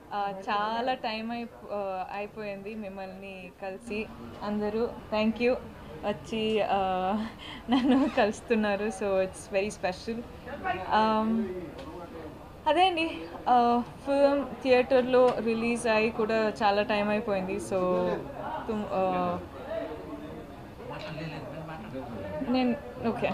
చాలా టైం అయిపోయింది మిమ్మల్ని కలిసి అందరూ థ్యాంక్ యూ వచ్చి నన్ను కలుస్తున్నారు సో ఇట్స్ వెరీ స్పెషల్ అదే అండి ఫిల్మ్ థియేటర్లో రిలీజ్ అయ్యి కూడా చాలా టైం అయిపోయింది సో నేను okay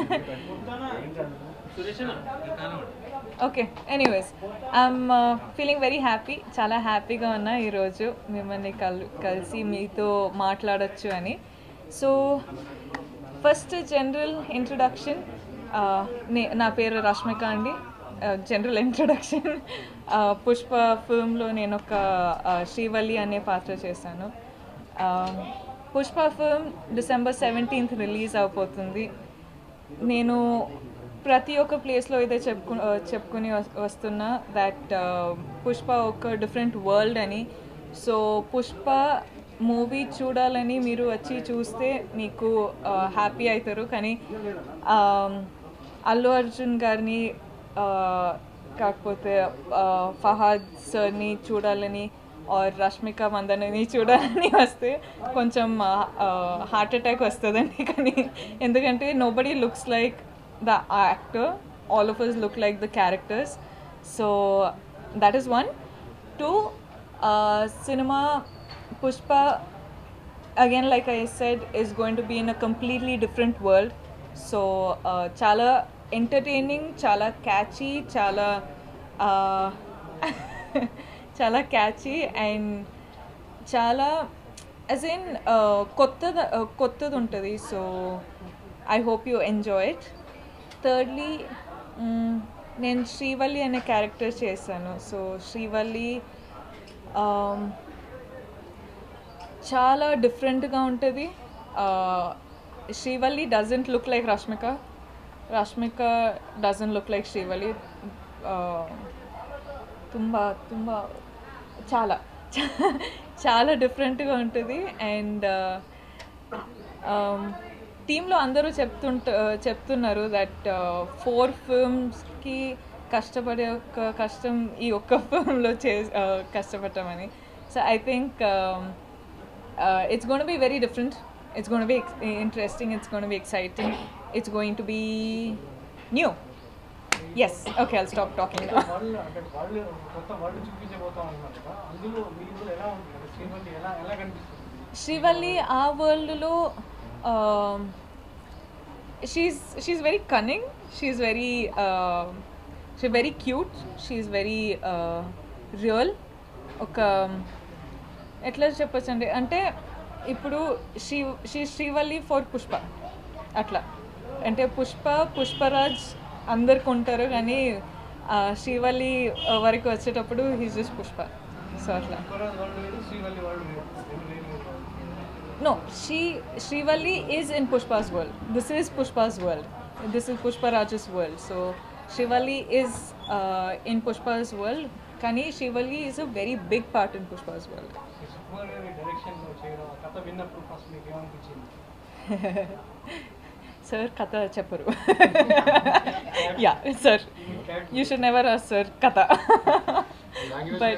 okay anyways I'm feeling very happy చాలా హ్యాపీగా ఉన్నా ఈరోజు మిమ్మల్ని కలిసి మీతో మాట్లాడచ్చు అని సో ఫస్ట్ జనరల్ ఇంట్రొడక్షన్ నా పేరు రష్మిక అండి జనరల్ ఇంట్రొడక్షన్ పుష్ప ఫిల్మ్లో నేను ఒక శ్రీవల్లి అనే పాత్ర చేశాను Pushpa film December 17th release అయిపోతుంది నేను ప్రతి ఒక్క ప్లేస్లో అయితే చెప్పుకుని వస్తున్నా దట్ పుష్ప ఒక డిఫరెంట్ వరల్డ్ అని సో పుష్ప మూవీ చూడాలని మీరు వచ్చి చూస్తే మీకు హ్యాపీ అవుతారు కానీ అల్లు అర్జున్ గారిని కాకపోతే ఫహాద్ సార్ని చూడాలని ఆర్ రష్మిక మందనని చూడాలని వస్తే కొంచెం హార్ట్ అటాక్ వస్తుందండి కానీ ఎందుకంటే nobody looks like the actor, all of us look like the characters, so that is one. Two, cinema Pushpa again like I said is going to be in a completely different world, so chala entertaining, chala catchy, chala chala catchy and chala as in kottadu untadi, so I hope you enjoy it. Thirdly నేను శ్రీవల్లి అనే character చేశాను so Srivalli చాలా డిఫరెంట్గా ఉంటుంది Srivalli doesn't look like Rashmika doesn't look like Srivalli ತುಂಬ ತುಂಬ చాలా చాలా డిఫరెంట్గా ఉంటుంది అండ్ టీంలో అందరూ చెప్తున్నారు దట్ 4 ఫిల్మ్స్కి కష్టపడే ఒక కష్టం ఈ ఒక్క ఫిల్మ్లో కష్టపడతామని so I think it's gonna be very different it's gonna be interesting it's gonna be exciting it's going to be new yes okay I'll stop talking Srivalli ఆ వరల్డ్లో she's very cunning, she's very cute, she's very real. ఒక ఎట్లా చెప్పచ్చండి అంటే ఇప్పుడు Srivalli for Pushpa అట్లా అంటే పుష్పరాజ్ అందరికి ఉంటారు కానీ శ్రీవల్లి వరకు వచ్చేటప్పుడు హీస్ జస్ట్ పుష్ప సో అట్లా No, Srivalli is in Pushpa's world. This is Pushpa's world. This is Pushpa Raj's world. So Srivalli is in Pushpa's world. Kani Srivalli is a very big part in Pushpa's world. Sir, Katha Chepparu. Yeah, sir. You should never ask sir Katha. But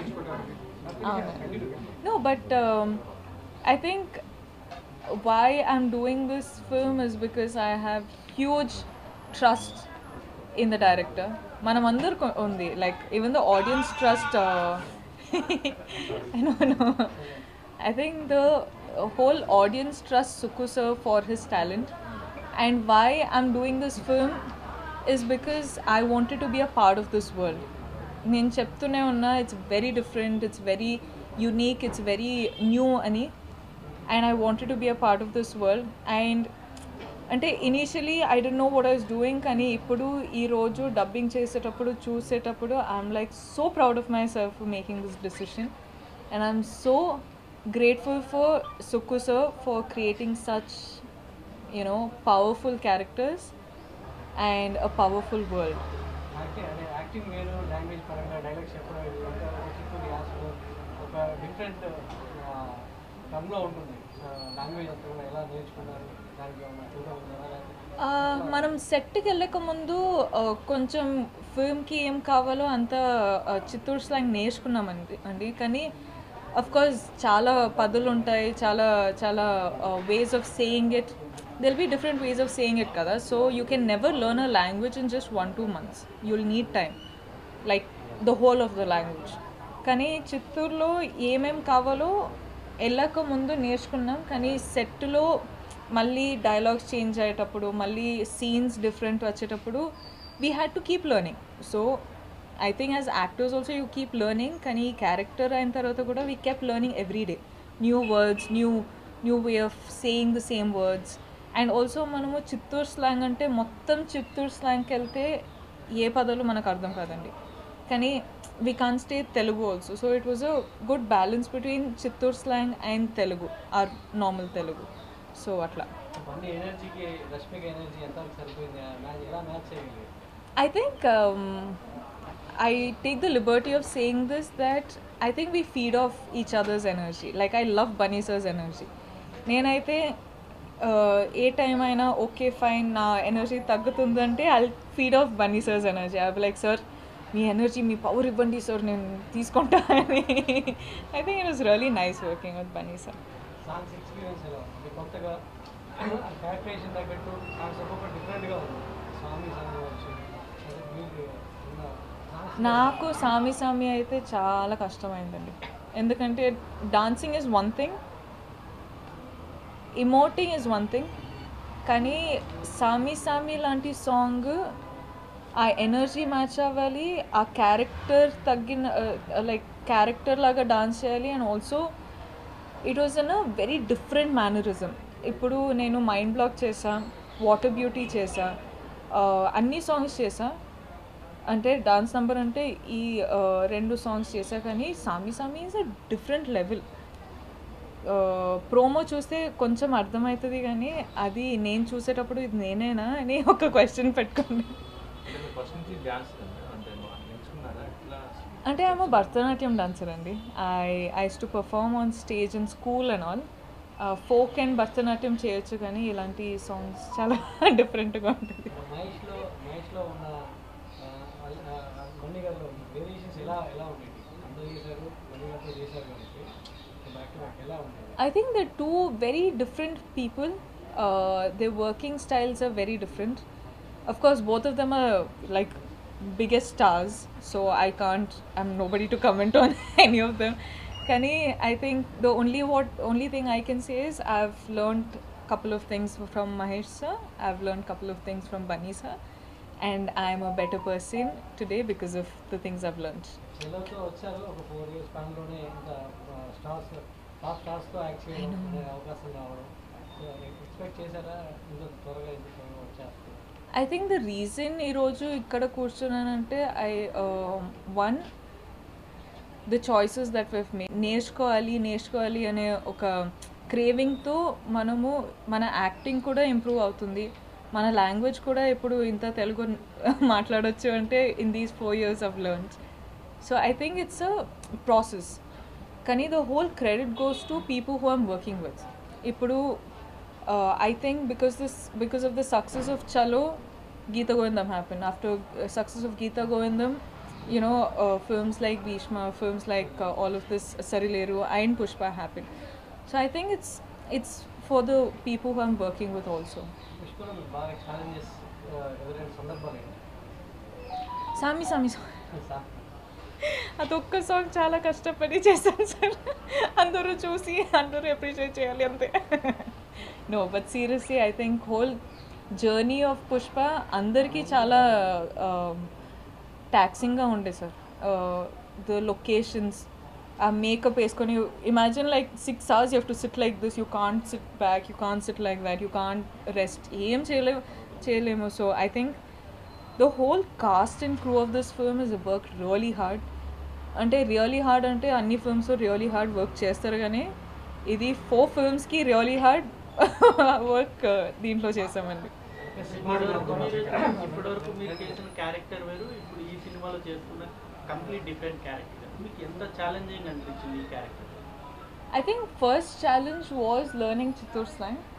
no, but I think why I'm doing this film is because I have huge trust in the director. Manam andaru undi, like even the audience trust I don't know. I think the whole audience trusts Sukku sir for his talent, and why I'm doing this film is because I wanted to be a part of this world. Nenu cheptune unna, it's very different, it's very unique, it's very new ani, and I wanted to be a part of this world. And అంటే initially I don't know what I was doing కానీ ఇప్పుడు ఈరోజు dubbing చేసేటప్పుడు చూసేటప్పుడు I'm like so proud of myself for making this decision and I'm so grateful for Sukku sir for creating such you know powerful characters and a powerful world. Acting వేరు, language పరంగా dialogues చెప్పడం ఒక different టర్మ్లో ఉంటుంది. Language అంతా కూడా ఎలా నేర్చుకున్నారు, దానికి ఏమన్నా చూడగలుగుతారా? మనం సెట్కి వెళ్ళక ముందు కొంచెం ఫిల్మ్కి ఏం కావాలో అంత చిత్తూరు స్లాంగ్ నేర్చుకున్నామండి కానీ అఫ్ కోర్స్ చాలా పదులు ఉంటాయి, చాలా చాలా ways of saying it, they'll be different ways of saying it కదా. So you can never learn a language in just 1-2 months. You will need time like the whole of the language. కానీ చిత్తూరులో ఏమేం కావాలో వెళ్ళక ముందు నేర్చుకున్నాం, కానీ సెట్లో మళ్ళీ డైలాగ్స్ చేంజ్ అయ్యేటప్పుడు, మళ్ళీ సీన్స్ డిఫరెంట్ వచ్చేటప్పుడు we had to keep learning. So I think as actors also you keep learning, కానీ క్యారెక్టర్ అయిన తర్వాత కూడా we keep learning every day, new words, new way of saying the same words. And also మనము Chittoor slang అంటే మొత్తం చిత్తూరు స్లాంగ్కి వెళ్తే ఏ పదాలు మనకు అర్థం కాదండి, కానీ we can't stay Telugu also. So it was a good balance between Chittur slang and Telugu, our normal Telugu. So atla. I think I take the liberty of saying this that I think we feed off each other's energy. Like I love Bunny sir's energy. నేనైతే ఏ time అయినా okay fine నా energy తగ్గుతుందంటే I feed off Bunny sir's energy. I be like sir మీ energy, మీ power ఇవ్వండి sir, నేను తీసుకుంటా అని. I think it was really nice working with Bunny sir. నాకు సామి సామి అయితే చాలా కష్టమైందండి, ఎందుకంటే dancing is one thing, emoting is one thing, కానీ సామి సామి లాంటి సాంగ్ ఆ ఎనర్జీ మ్యాచ్ అవ్వాలి, ఆ క్యారెక్టర్ తగ్గిన లైక్ క్యారెక్టర్ లాగా డాన్స్ చేయాలి. And also it was an a very different mannerism. ఇప్పుడు నేను మైండ్ బ్లాక్ చేసా, వాటర్ బ్యూటీ చేసా, అన్ని సాంగ్స్ చేసా, అంటే డాన్స్ నెంబర్ అంటే ఈ 2 సాంగ్స్ చేసా, కానీ Saami Saami is a different level. Promo చూస్తే కొంచెం అర్థమవుతుంది, కానీ అది నేను చూసేటప్పుడు ఇది నేనేనా అని ఒక క్వశ్చన్ పెట్టుకోండి. అంటే ఐఎమ్ భరతనాట్యం డాన్సర్ అండి. I used to perform on stage in school and all. Folk and Bharatanatyam చేయొచ్చు, కానీ ఇలాంటి సాంగ్స్ చాలా డిఫరెంట్గా ఉంటుంది. I think they're two very different people. Their working styles are very different. Of course, both of them are like biggest stars, so I'm nobody to comment on any of them. Kani, I think the only thing I can say is I've learned a couple of things from Mahesh sir, I've learned a couple of things from Bunny sir, and I'm a better person today because of the things I've learned. I think the reason ఈరోజు ఇక్కడ కూర్చున్నానంటే one the choices that we've made, నేర్చుకోవాలి అనే ఒక క్రేవింగ్తో మనము మన acting కూడా improve అవుతుంది, మన లాంగ్వేజ్ కూడా ఇప్పుడు ఇంత తెలుగు మాట్లాడొచ్చు అంటే in these 4 years I've learned. So I think it's a process, కానీ the whole credit goes to people who I'm working with. ఇప్పుడు I think because of the success of Chalo, Geeta Govindam happened. After success of Geeta Govindam, you know, films like Bhishma, films like all of this Sarileru and Pushpa happened. So I think it's for the people who I'm working with also. Sami అదొక్క song చాలా కష్టపడి చేశాను sir, అందరూ చూసి అందరూ appreciate చేయాలి అంతే. No but seriously I think whole journey of Pushpa అందరికీ చాలా టాక్సింగ్గా ఉండే సార్. ద లొకేషన్స్, ఆ మేకప్ వేసుకొని imagine like 6 hours you have to sit like this, you can't sit back, you can't sit like that, you can't rest, ఏం చేయలేము. So I think the whole cast and crew of this film has worked really hard. అంటే really hard అంటే అన్ని films really hard work చేస్తారు, కానీ ఇది 4 filmsకి really hard work దీంట్లో చేసామండి. ఇప్పటివరకు మీరు చేసిన క్యారెక్టర్ వేరు, ఇప్పుడు ఈ సినిమాలో చేస్తున్న కంప్లీట్ డిఫరెంట్ క్యారెక్టర్, మీకు ఎంత ఛాలెంజింగ్ అనిపించింది ఈ character? I think first challenge was learning Chittur slang.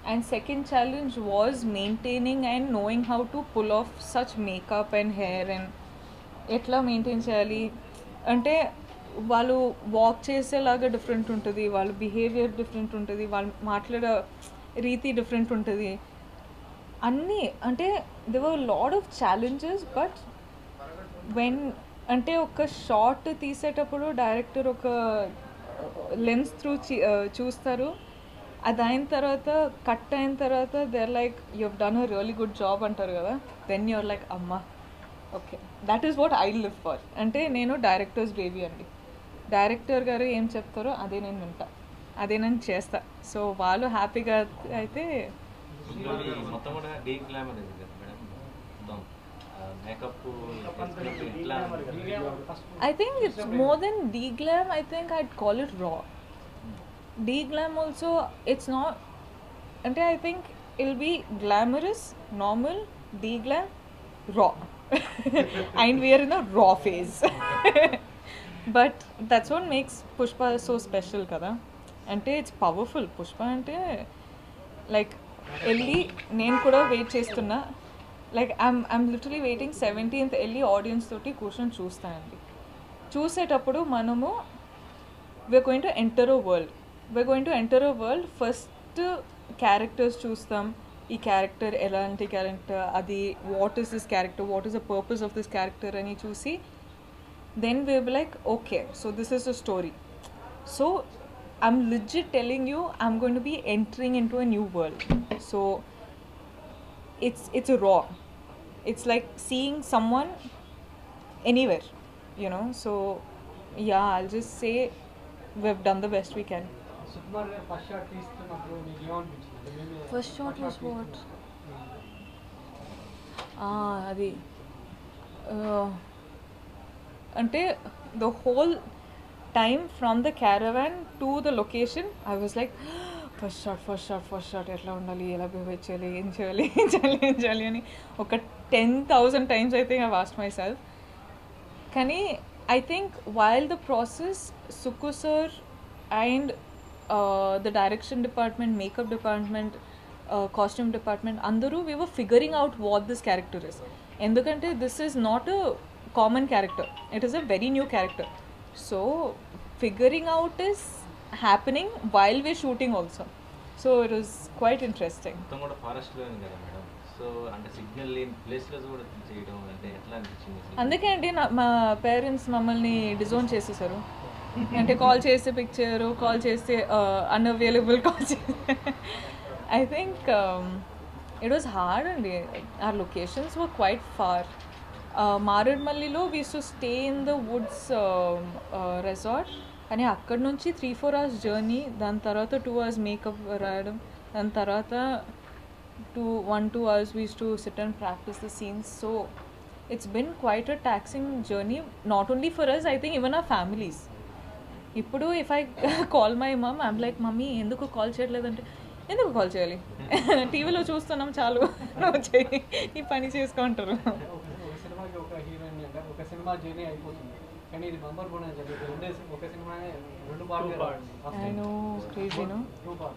And second challenge was maintaining and knowing how to pull off such makeup and hair and ఎట్లా మెయింటైన్ చేయాలి అంటే వాళ్ళు వాక్ చేసేలాగా different ఉంటుంది, వాళ్ళ బిహేవియర్ డిఫరెంట్ ఉంటుంది, వాళ్ళు మాట్లాడే రీతి డిఫరెంట్ ఉంటుంది అన్నీ. అంటే they were lot of challenges. But when అంటే ఒక షార్ట్ తీసేటప్పుడు డైరెక్టర్ ఒక లెన్స్ త్రూ చూస్తారు, అది అయిన తర్వాత కట్ అయిన తర్వాత they are like you have done a really good job అంటారు కదా, దెన్ యూ ఆర్ లైక్ అమ్మా okay that is what I live for. అంటే నేను డైరెక్టర్స్ బేబీ అండి, డైరెక్టర్ గారు ఏం చెప్తారో అదే నేను వింటా, అదే నేను చేస్తా. సో వాళ్ళు హ్యాపీగా అయితే మొత్తం కూడా డీ గ్లామర్ ఇది కదా మేడం, మొత్తం మేకప్ ఎట్లా I think it's more than D-glam. I think I'd call it raw. D-glam also, it's not. And I think it'll be glamorous, normal, D-glam, raw. And we are in a raw phase. But that's what makes Pushpa so special, kada. And it's powerful. Pushpa ante like elli నేను కూడా wait చేస్తున్నా. Like I'm literally waiting 17th వెళ్ళి audience తోటి కూర్చొని చూస్తానండి. చూసేటప్పుడు మనము we're going to enter a world. First characters చూస్తాం, ఈ క్యారెక్టర్ ఎలాంటి క్యారెక్టర్, అది what is this character, what is the purpose of this character అని చూసి then we be like okay so this is the story. So I'm legit telling you I'm going to be entering into a new world. So it's a raw. It's like seeing someone anywhere, you know. So yeah, I'll just say we've done the best we can. Sukumar గారు first shot తీస్తున్నప్పుడు మీకు ఏమనిపించింది? First shot was what? అది అంటే the whole time from the caravan to the location I was like first shot ఎట్లా ఉండాలి, ఎలా behave చేయాలి, ఏం చేయాలి అని ఒక 10,000 times I think I've asked myself. కానీ I think while the process, Suku sir and the direction department, makeup department, costume department, andaru we were figuring out what this character is. Endukante this is not a common character, it is a very new character. So figuring out is happening while we're shooting also. So it was quite interesting. మొత్తం కూడా forest లో కదా madam, so అంటే signal లేని place లో కూడా చేయడం అంటే ఎట్లా అనిపించింది? అందుకే అండి మా పేరెంట్స్ మమ్మల్ని డిజోన్ చేసేసారు. అంటే కాల్ చేస్తే పిక్ చేయరు, కాల్ చేస్తే అన్అవైలబుల్ కాల్ చేస్తే. I think it was hard అండి. Our locations were quite far. మారేడ్మల్లిలో we to stay in the woods resort, కానీ అక్కడ నుంచి 3-4 hours జర్నీ, దాని తర్వాత 2 hours మేకప్ రాయడం, దాని తర్వాత 1-2 hours we used to sit and practice the scenes. So it's been quite a taxing journey, not only for us, I think even our families. ఇప్పుడు if I call my mom, I'm like mummy ఎందుకు call చేయట్లేదంటే, ఎందుకు call చేయాలి, టీవీలో చూస్తున్నాం చాలు, నువ్వు చేయి నీ పని చేసుకుంటారు. ఒక సినిమాకి ఒక హీరోయిన్ అంటే ఒక సినిమా జర్నీ అయిపోతుంది, కానీ ఇది బంపర్ కూడా జరిగింది. ఒక సినిమా 2 పార్ట్లు. I know, crazy, no? 2 parts.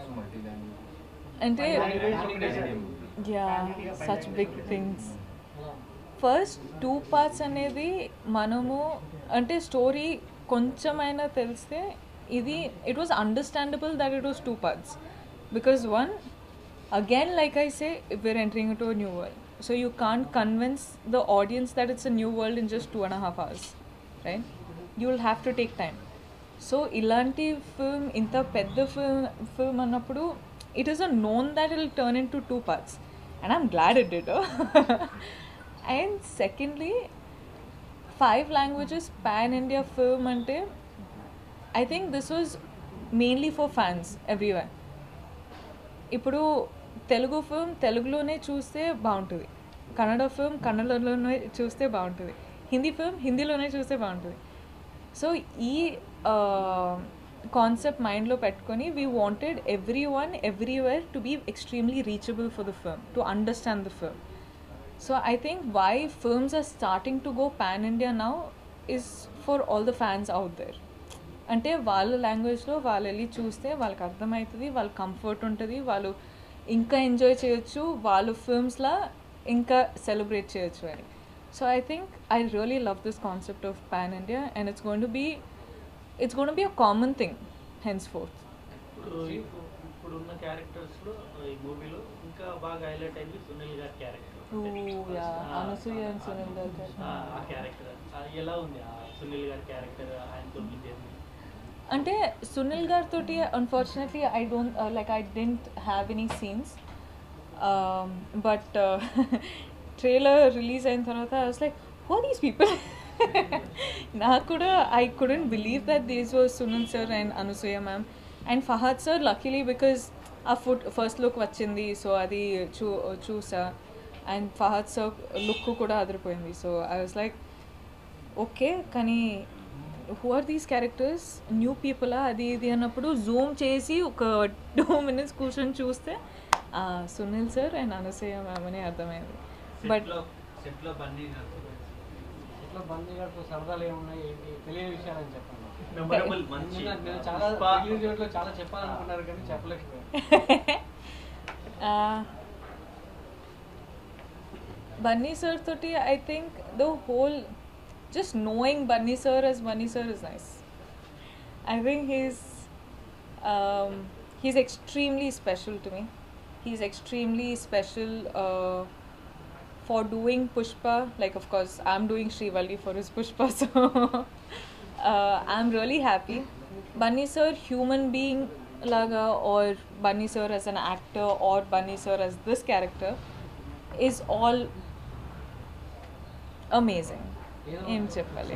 అంటే yeah, such big things. ఫస్ట్ 2 parts అనేది మనము అంటే స్టోరీ కొంచెమైనా తెలిస్తే ఇది it was understandable that it was 2 parts. Because one, again like I say, we're entering into a new world, so you can't convince the audience that it's a new world in just 2.5 hours, right? You will have to take time. So ilanti film, inta pedda film annappudu it is a known that it will turn into 2 parts, and I'm glad it did. And secondly, 5 languages pan India film ante I think this was mainly for fans everywhere. ఇప్పుడు Telugu film తెలుగులోనే చూస్తే బాగుంటుంది, Kannada film కన్నడలోనే చూస్తే బాగుంటుంది, Hindi film హిందీలోనే చూస్తే బాగుంటుంది. So ఈ concept మైండ్లో పెట్టుకొని we wanted every one everywhere to be extremely reachable for the film, to understand the film. So I think why films are starting to go pan India now is for all the fans out there. అంటే వాళ్ళ లాంగ్వేజ్లో వాళ్ళు వెళ్ళి చూస్తే వాళ్ళకి అర్థమవుతుంది, వాళ్ళ comfort ఉంటుంది, వాళ్ళు ఇంకా ఎంజాయ్ చేయొచ్చు, వాళ్ళు ఫిల్మ్స్లా ఇంకా సెలబ్రేట్ చేయొచ్చు అని. So I think I really love this concept of pan India and it's going to be a common thing henceforth. ఇప్పుడున్న క్యారెక్టర్స్లో ఈ మూవీలో ఇంకా బాగా హైలైట్ అయింది సునీల్ గారి క్యారెక్టర్. అనసూయ అండ్ సునీల్ గారు ఆ క్యారెక్టర్ ఎలా ఉంది? ఆ సునీల్ గారి క్యారెక్టర్ ఆయనతో మీ జర్నీ అంటే సునీల్ గారితో unfortunately I didn't have any scenes, but trailer release అయిన తర్వాత I was like who are these people. నాకు కూడా I couldn't believe that these was Sunil sir and Anasuya ma'am and Fahad sir. Luckily because ఆ first look వచ్చింది, so అది చూసా and Fahad sir look కూడా అదిరిపోయింది. So I was like okay, కానీ who are these characters, new పీపులా అది ఇది అన్నప్పుడు జూమ్ చేసి ఒక 2 minutes కూర్చొని చూస్తే Sunil sir and Anasuya ma'am అని అర్థమైంది. బట్ ఇట్లా బందీ గారితో సరదాలు ఏమున్నాయి, ఏంటి తెలియని విషయాలని చెప్పండి. నేను చాలా చెప్పాలనుకున్నారు కానీ చెప్పలేకపోయాను. Bunny sir toti, I think the whole just knowing Bunny sir as Bunny sir is nice. I think he's extremely special to me. He's extremely special for doing Pushpa. Like of course I'm doing Srivalli for his Pushpa, so I'm really happy. Bunny sir human being laga, or Bunny sir as an actor, or Bunny sir as this character is all amazing. ఏం చెప్పాలి,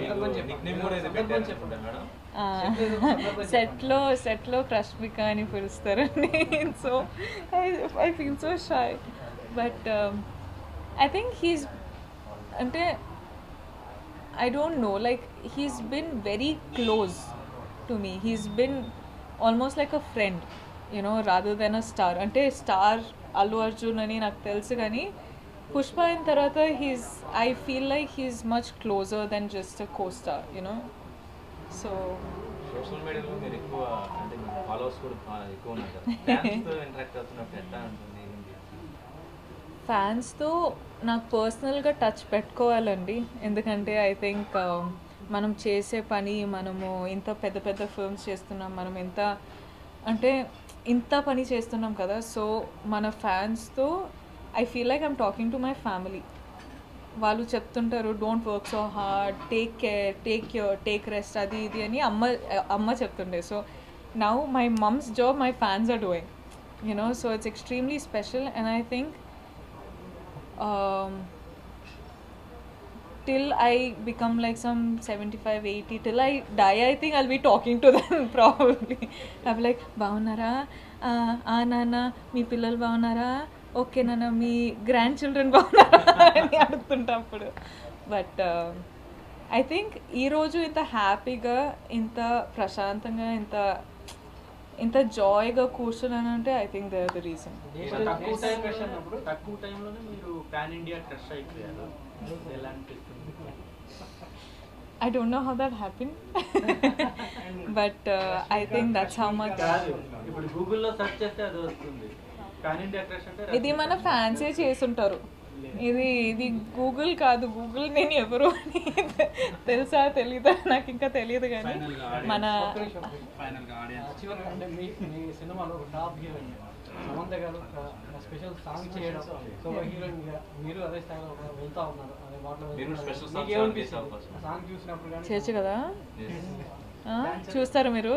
సెట్లో క్రష్మిక అని పిలుస్తారండి. So I feel so shy, but I think he's అంటే I don't know, like he's been very close to me. He's been almost like a friend, you know, rather than a star. అంటే star Allu Arjun అని నాకు తెలుసు, కానీ పుష్ప అయిన తర్వాత I feel like he's much closer than just a co-star, you know. So social మీడియాలో మీరు ఎక్కువ అంటే ఫాలోవర్స్ కూడా ఎక్కువ ఉన్నారు కదా, ఫ్యాన్స్తో ఇంటరాక్ట్ అవుతున్నప్పుడు ఎట్లా ఉంటుంది? ఫ్యాన్స్తో నాకు పర్సనల్గా టచ్ పెట్టుకోవాలండి, ఎందుకంటే ఐ థింక్ మనం చేసే పని, మనము ఇంత పెద్ద పెద్ద ఫిల్మ్స్ చేస్తున్నాం, మనం ఇంత పని చేస్తున్నాం కదా. సో మన ఫ్యాన్స్తో I feel like I'm talking to my family. వాళ్ళు చెప్తుంటారు don't work so hard, take care, take rest, అది ఇది అని అమ్మ చెప్తుండే. So now my mom's job my fans are doing, you know. So it's extremely special and I think till I become like some 75, 80, till I die, I think I'll be talking to them probably. I'll be like, బాగున్నారా, నాన్న మీ పిల్లలు బాగున్నారా, okay నాన్న మీ grand children బాగున్నారా అని అడుగుతుంటా అప్పుడు. But I think ఈరోజు ఇంత హ్యాపీగా, ఇంత ప్రశాంతంగా, ఇంత జాయ్గా కూర్చున్నానంటే I think they are the reason. తక్కువ టైంలోనే మీరు పాన్ ఇండియా క్రష్ అయిపోయారు, ఎలా అనిపిస్తుంది? I don't know how that happened, but I think that's how much. ఇప్పుడు గూగుల్లో సెర్చ్ చేస్తే అది వస్తుంది. పాన్ ఇండియా క్రష్ అంటే ఇది మన ఫ్యాన్సే చేసుంటారు, ఇది గూగుల్ కాదు. గూగుల్ నేను ఎవరు అని తెలుసా తెలీదా నాకు ఇంకా తెలియదు, కానీ మన అంటే మీ సినిమాలో టాప్ హీరోయిన్ సమంత గారు స్పెషల్ సాంగ్ చేయడం, సో హీరోయిన్ గా మీరు అదే స్థాయిలో వెళ్తా ఉన్నారు, అదే సాంగ్ చూసినప్పుడు కానీ చేయొచ్చు కదా. చూస్తారు మీరు?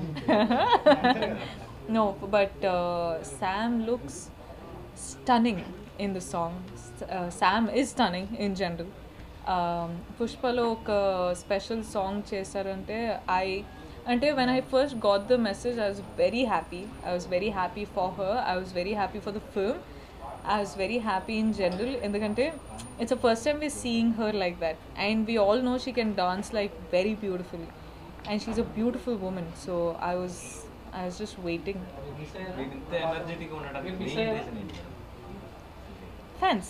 No, but Sam looks stunning in the song. Sam is stunning in general. Pushpalo oka special song chesarante when I first got the message, I was very happy. I was very happy for her. I was very happy for the film. I was very happy in general. Endukante it's the first time we're seeing her like that, and we all know she can dance like very beautifully, and she's a beautiful woman. So I was just waiting. Fans.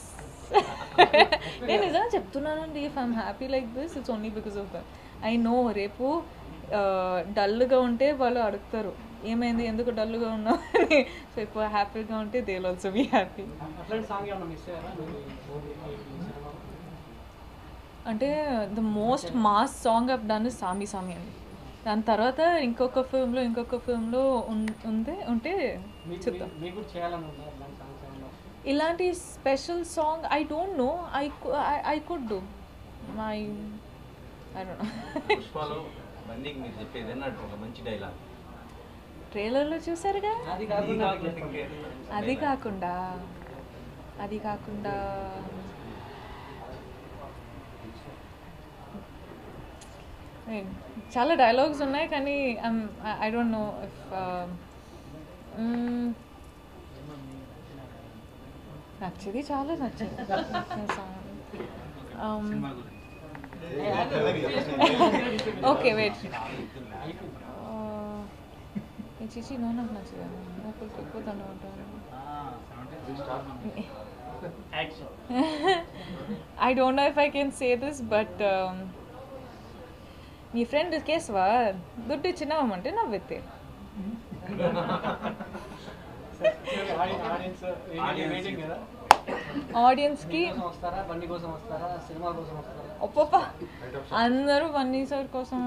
నేను నిజంగా చెప్తున్నానండి, if I'm happy like this, it's only because of that. I know రేపు డల్గా ఉంటే వాళ్ళు అడుగుతారు ఏమైంది ఎందుకు డల్గా ఉన్నావు అని. సో ఇప్పుడు హ్యాపీగా ఉంటే they will also be happy. అట్లాంటి సాంగ్ ఏమైనా మిస్ అయ్యారా మీరు ఈ సినిమాలో? అంటే the most mass song of done is Saami Saami అని. దాని తర్వాత ఇంకొక ఫిల్మ్లో ఉంటే చూద్దాం. మీకు కూడా చేయాలని ఉందా ఇలాంటి సాంగ్స్ ఏమన్నా? ఇలాంటి special song I don't know. I could do my I don't know. పుష్పలో బందీకి మీరు చెప్పేది అన్నట్టు ఒక మంచి డైలాగ్ ట్రైలర్లో చూసారుగా. అది కాకుండా అది కాకుండా చాలా డైలాగ్స్ ఉన్నాయి కానీ ఐ డోంట్ నో ఇఫ్ నచ్చింది చాలా నచ్చింది ఓకే వెయిట్ చిచి నో నాకు నచ్చదు ఎక్కువ దండ ఉంటాను. I don't know if I can say this, but మీ ఫ్రెండ్ కేశవా దుడ్డు ఇచ్చినామంటే నవ్వెత్తే. ఆడియన్స్కి ఒప్ప అందరూ బన్నీ సార్ కోసం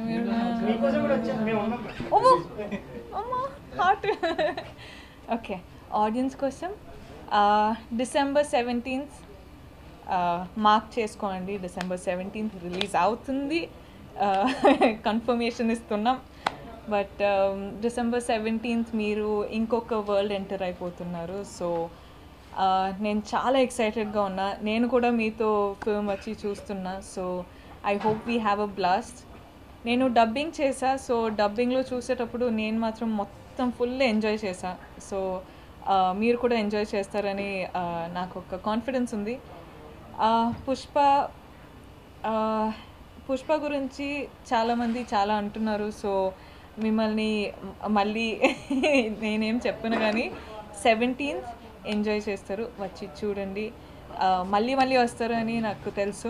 హార్ట్. ఓకే ఆడియన్స్ కోసం December 17th మార్క్ చేసుకోండి. December 17th రిలీజ్ అవుతుంది. కన్ఫర్మేషన్ ఇస్తున్నాం. బట్ December 17th మీరు ఇంకొక వరల్డ్ ఎంటర్ అయిపోతున్నారు. సో నేను చాలా ఎక్సైటెడ్గా ఉన్నా. నేను కూడా మీతో ఫిల్మ్ వచ్చి చూస్తున్నా. So I hope we have a blast. నేను డబ్బింగ్ చేశా. సో డబ్బింగ్లో చూసేటప్పుడు నేను మాత్రం మొత్తం ఫుల్ ఎంజాయ్ చేశా. సో మీరు కూడా ఎంజాయ్ చేస్తారని నాకు ఒక కాన్ఫిడెన్స్ ఉంది. పుష్ప గురించి చాలామంది చాలా అంటున్నారు. సో మిమ్మల్ని మళ్ళీ నేనేం చెప్పను కానీ 17th ఎంజాయ్ చేస్తారు. వచ్చి చూడండి. మళ్ళీ వస్తారు అని నాకు తెలుసు.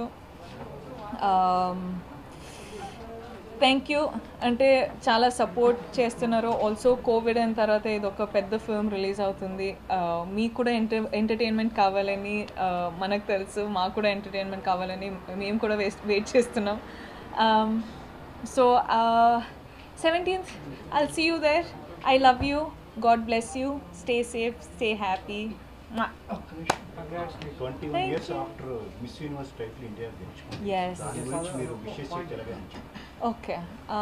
Thank you. అంటే చాలా సపోర్ట్ చేస్తున్నారు. ఆల్సో కోవిడ్ అయిన తర్వాత ఇది ఒక పెద్ద ఫిల్మ్ రిలీజ్ అవుతుంది. మీకు కూడా ఎంటర్టైన్మెంట్ కావాలని మనకు తెలుసు. మాకు కూడా ఎంటర్టైన్మెంట్ కావాలని మేము కూడా వెయిట్ చేస్తున్నాం. So 17th I'll see you there. I love you. God bless you. Stay safe. Stay happy. 21 years after Miss Universe title India గెలుచుకుంది. Yes. దాని గురించి మీరు విషెస్ చెప్పారు. Okay.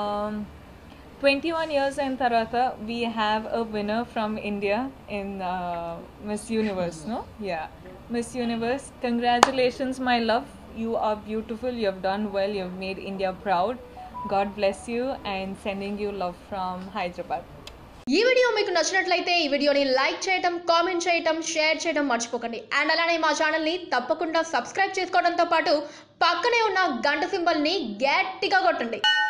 21 years in Tarata, we have a winner from India in Miss Universe, no? Yeah. Miss Universe, congratulations, my love. You are beautiful. You have done well. You have made India proud. God bless you and sending you love from Hyderabad. ఈ video మీకు నచ్చినట్లయితే ఈ వీడియోని like చేయడం, comment చేయడం, share చేయడం మర్చిపోకండి. And అలానే మా ఛానల్ని తప్పకుండా సబ్స్క్రైబ్ చేసుకోవడంతో పాటు పక్కనే ఉన్న గంట సింబల్ని గట్టిగా కొట్టండి.